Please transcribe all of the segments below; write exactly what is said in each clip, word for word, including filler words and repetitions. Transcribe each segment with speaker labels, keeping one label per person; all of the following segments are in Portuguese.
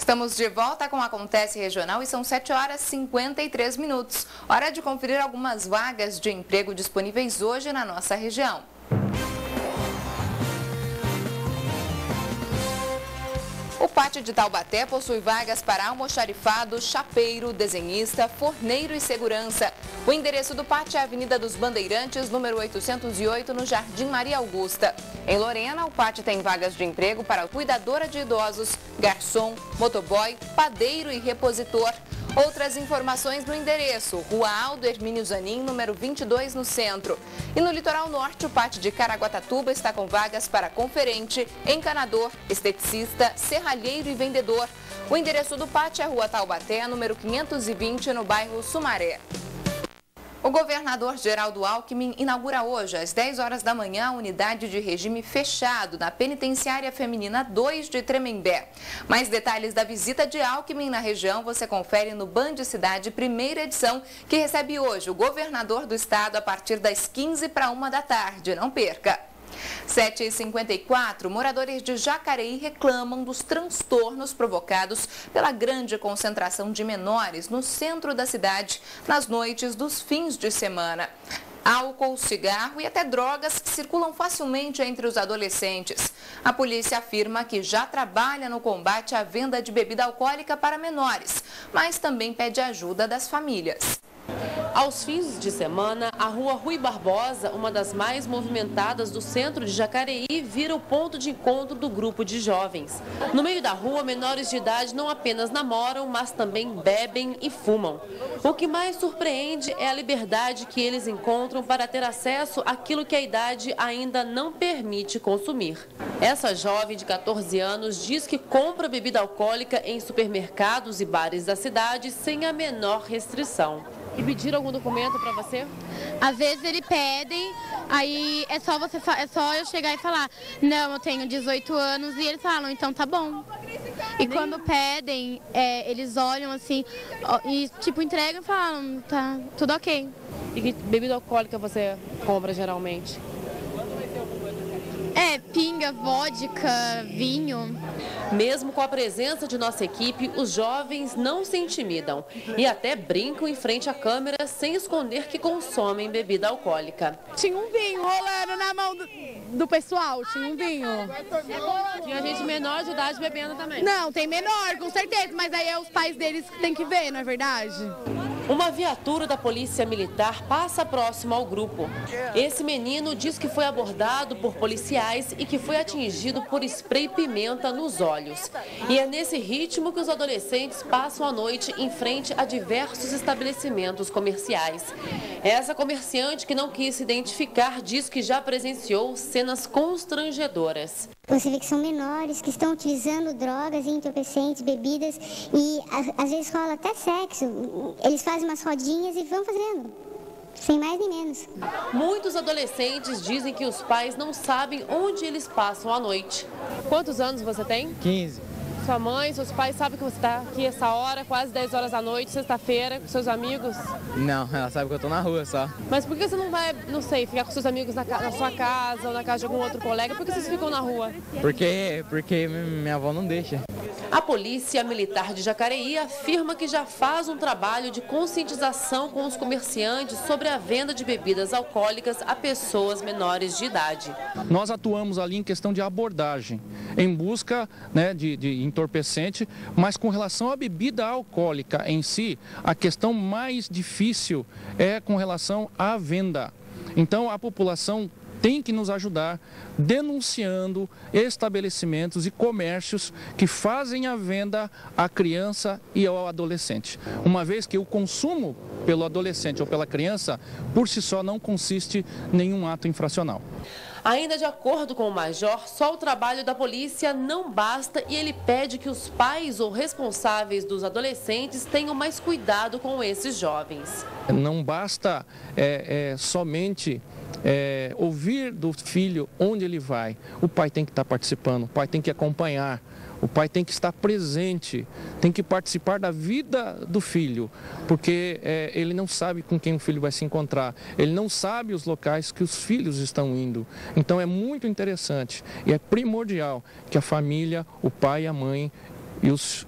Speaker 1: Estamos de volta com o Acontece Regional e são sete horas e cinquenta e três minutos. Hora de conferir algumas vagas de emprego disponíveis hoje na nossa região. O Pátio de Taubaté possui vagas para almoxarifado, chapeiro, desenhista, forneiro e segurança. O endereço do pátio é a Avenida dos Bandeirantes, número oitocentos e oito, no Jardim Maria Augusta. Em Lorena, o pátio tem vagas de emprego para cuidadora de idosos, garçom, motoboy, padeiro e repositor. Outras informações no endereço, Rua Aldo Hermínio Zanin, número vinte e dois, no centro. E no litoral norte, o pátio de Caraguatatuba está com vagas para conferente, encanador, esteticista, serralheiro e vendedor. O endereço do pátio é Rua Taubaté, número quinhentos e vinte, no bairro Sumaré. O governador Geraldo Alckmin inaugura hoje, às dez horas da manhã, a unidade de regime fechado na Penitenciária Feminina dois de Tremembé. Mais detalhes da visita de Alckmin na região você confere no Band Cidade, primeira edição, que recebe hoje o governador do estado a partir das quinze para uma da tarde. Não perca! sete e cinquenta e quatro, moradores de Jacareí reclamam dos transtornos provocados pela grande concentração de menores no centro da cidade nas noites dos fins de semana. Álcool, cigarro e até drogas circulam facilmente entre os adolescentes. A polícia afirma que já trabalha no combate à venda de bebida alcoólica para menores, mas também pede ajuda das famílias.
Speaker 2: Aos fins de semana, a rua Rui Barbosa, uma das mais movimentadas do centro de Jacareí, vira o ponto de encontro do grupo de jovens. No meio da rua, menores de idade não apenas namoram, mas também bebem e fumam. O que mais surpreende é a liberdade que eles encontram para ter acesso àquilo que a idade ainda não permite consumir. Essa jovem de quatorze anos diz que compra bebida alcoólica em supermercados e bares da cidade sem a menor restrição. E pediram algum documento para você?
Speaker 3: Às vezes eles pedem, aí é só, você, é só eu chegar e falar, não, eu tenho dezoito anos, e eles falam, então tá bom. E quando pedem, é, eles olham assim, e tipo entregam e falam, tá, tudo ok.
Speaker 2: E que bebida alcoólica você compra geralmente?
Speaker 3: É, pinga, vodka, vinho.
Speaker 2: Mesmo com a presença de nossa equipe, os jovens não se intimidam e até brincam em frente à câmera sem esconder que consomem bebida alcoólica.
Speaker 3: Tinha um vinho rolando na mão do, do pessoal, tinha um vinho.
Speaker 2: Tinha gente menor de idade bebendo também?
Speaker 3: Não, tem menor, com certeza, mas aí é os pais deles que tem que ver, não é verdade?
Speaker 2: Uma viatura da Polícia Militar passa próximo ao grupo. Esse menino diz que foi abordado por policiais e que foi atingido por spray pimenta nos olhos. E é nesse ritmo que os adolescentes passam a noite em frente a diversos estabelecimentos comerciais. Essa comerciante, que não quis se identificar, diz que já presenciou cenas constrangedoras.
Speaker 4: Você vê que são menores, que estão utilizando drogas, entorpecentes, bebidas e às vezes rola até sexo. Eles fazem umas rodinhas e vão fazendo, sem mais nem menos.
Speaker 2: Muitos adolescentes dizem que os pais não sabem onde eles passam a noite. Quantos anos você tem?
Speaker 5: quinze.
Speaker 2: Sua mãe, seus pais sabem que você está aqui essa hora, quase dez horas da noite, sexta-feira, com seus amigos?
Speaker 5: Não, ela sabe que eu tô na rua só.
Speaker 2: Mas por que você não vai, não sei, ficar com seus amigos na, na sua casa ou na casa de algum outro colega? Por que vocês ficam na rua?
Speaker 5: Porque, porque minha avó não deixa.
Speaker 2: A Polícia Militar de Jacareí afirma que já faz um trabalho de conscientização com os comerciantes sobre a venda de bebidas alcoólicas a pessoas menores de idade.
Speaker 6: Nós atuamos ali em questão de abordagem, em busca, né, de, de entorpecente, mas com relação à bebida alcoólica em si, a questão mais difícil é com relação à venda. Então a população tem que nos ajudar denunciando estabelecimentos e comércios que fazem a venda à criança e ao adolescente. Uma vez que o consumo pelo adolescente ou pela criança, por si só, não consiste em nenhum ato infracional.
Speaker 2: Ainda de acordo com o major, só o trabalho da polícia não basta e ele pede que os pais ou responsáveis dos adolescentes tenham mais cuidado com esses jovens.
Speaker 6: Não basta é, é, somente É, ouvir do filho onde ele vai. O pai tem que estar participando, o pai tem que acompanhar, o pai tem que estar presente, tem que participar da vida do filho, porque é, ele não sabe com quem o filho vai se encontrar, ele não sabe os locais que os filhos estão indo. Então é muito interessante e é primordial que a família, o pai, a mãe e os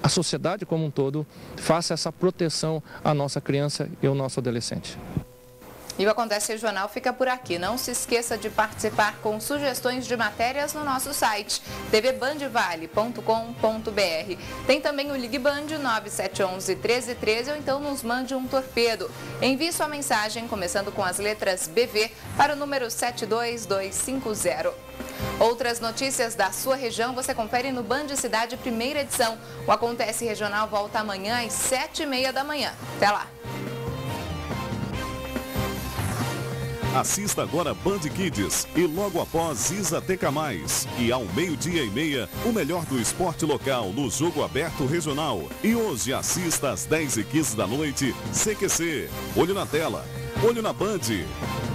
Speaker 6: a sociedade como um todo faça essa proteção à nossa criança e ao nosso adolescente.
Speaker 1: E o Acontece Regional fica por aqui. Não se esqueça de participar com sugestões de matérias no nosso site, t v band vale ponto com ponto b r. Tem também o Ligue Band nove sete um um, um três um três ou então nos mande um torpedo. Envie sua mensagem, começando com as letras B V, para o número sete dois dois cinco zero. Outras notícias da sua região você confere no Band Cidade, primeira edição. O Acontece Regional volta amanhã às sete e meia da manhã. Até lá!
Speaker 7: Assista agora Band Kids e logo após Isa Teca Mais. E ao meio-dia e meia, o melhor do esporte local no Jogo Aberto Regional. E hoje assista às dez e quinze da noite, C Q C. Olho na tela, olho na Band.